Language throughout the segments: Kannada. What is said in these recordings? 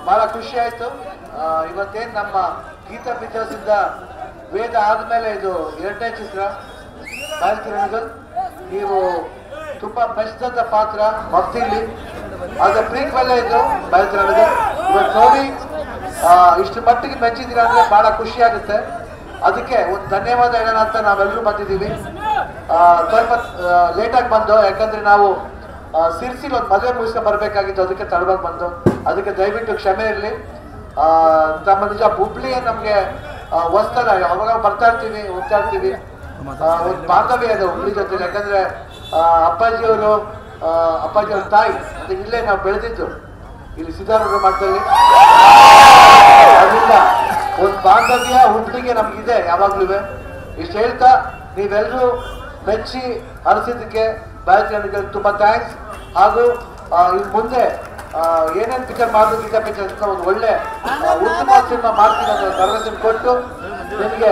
ಬಹಳ ಖುಷಿ ಆಯ್ತು. ಇವತ್ತೇನು ನಮ್ಮ ಗೀತಾ ಪಿಕ್ಚರ್ಸ್ ಇಂದ ವೇದ ಆದ್ಮೇಲೆ ಇದು 2ನೇ ಚಿತ್ರ ಬಾಲ್ಕಿರಣಗಳು. ನೀವು ತುಂಬಾ ಮೆಚ್ಚಿದಂತ ಪಾತ್ರ ಭಕ್ತಿಲಿ, ಅದು ಪ್ರೀಕ್ವೆಲ್ಲ ಇದ್ದು ಬಾಲ್ಕಿರಣಗಳು. ಇವತ್ತು ನೋಡಿ ಇಷ್ಟು ಮಟ್ಟಿಗೆ ಮೆಚ್ಚಿದ್ದೀರಾ ಅಂದ್ರೆ ಬಹಳ ಖುಷಿ ಆಗುತ್ತೆ. ಅದಕ್ಕೆ ಒಂದು ಧನ್ಯವಾದ ಹೇಳೋಣ ಅಂತ ನಾವೆಲ್ಲರೂ ಬಂದಿದ್ದೀವಿ. ಸ್ವಲ್ಪ ಲೇಟಾಗಿ ಬಂದು, ಯಾಕಂದ್ರೆ ನಾವು ಸಿರ್ಸಿಲ್ ಒಂದು ಮದುವೆ ಮುಗಿಸ್ಕೊಂಡು ಬರಬೇಕಾಗಿತ್ತು, ಅದಕ್ಕೆ ತಡವಾಗಿ ಬಂದು. ಅದಕ್ಕೆ ದಯವಿಟ್ಟು ಕ್ಷಮೆ ಇರಲಿ. ನಮ್ಮ ನಿಜ ಹುಬ್ಳಿ ನಮಗೆ ಹೊಸ್ತಲ್ಲ, ಅವಾಗ ಬರ್ತಾ ಇರ್ತೀವಿ, ಹೋಗ್ತಾ ಇರ್ತೀವಿ. ಒಂದು ಬಾಂಧವ್ಯ ಇದೆ ಹುಬ್ಳಿ ಜೊತೆ. ಯಾಕಂದ್ರೆ ಅಪ್ಪಾಜಿಯವ್ರ ತಾಯಿ ಮತ್ತೆ ಇಲ್ಲೇ ನಾವು ಬೆಳೆದಿದ್ದು ಇಲ್ಲಿ ಸಿದ್ದಾರೂಢ ಮಠದಲ್ಲಿ. ಅದರಿಂದ ಒಂದು ಬಾಂಧವ್ಯ ಹುಬ್ಳಿಗೆ ನಮ್ಗಿದೆ ಯಾವಾಗ್ಲೂ. ಇಷ್ಟು ಹೇಳ್ತಾ ನೀವೆಲ್ಲರೂ ಮೆಚ್ಚಿ ಹರಿಸಿದ್ದಕ್ಕೆ ಬಾಲ್ಕಿರಣಗಳಿಗೆ ತುಂಬಾ ಥ್ಯಾಂಕ್ಸ್. ಹಾಗೂ ಇನ್ನು ಮುಂದೆ ಏನೇನು ಪಿಕ್ಚರ್ ಮಾಡೋದು ಗೀತಾ ಪಿಕ್ಚರ್ಸ್ ಒಂದು ಒಳ್ಳೆ ಉತ್ತಮ ಸಿನಿಮಾ ಮಾಡ್ತೀನಿ ಅನ್ನೋ ಭರವಸೆ ಕೊಟ್ಟು ನಿಮಗೆ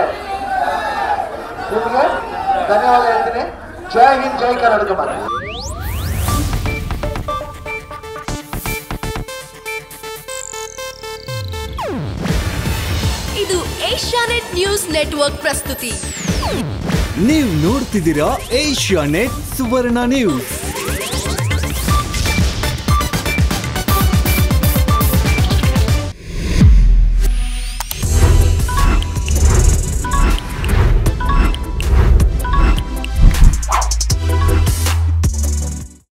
ಧನ್ಯವಾದ ಹೇಳ್ತೀನಿ. ಜೈ ಹಿಂದ್, ಜೈ ಕರ್ನಾಟಕ ಮಾತು. ಇದು ಏಷ್ಯಾನೆಟ್ ನ್ಯೂಸ್ ನೆಟ್ವರ್ಕ್ ಪ್ರಸ್ತುತಿ. ನೀವು ನೋಡ್ತಿದ್ದೀರಾ ಏಷ್ಯಾನೆಟ್ ಸುವರ್ಣ ನ್ಯೂಸ್.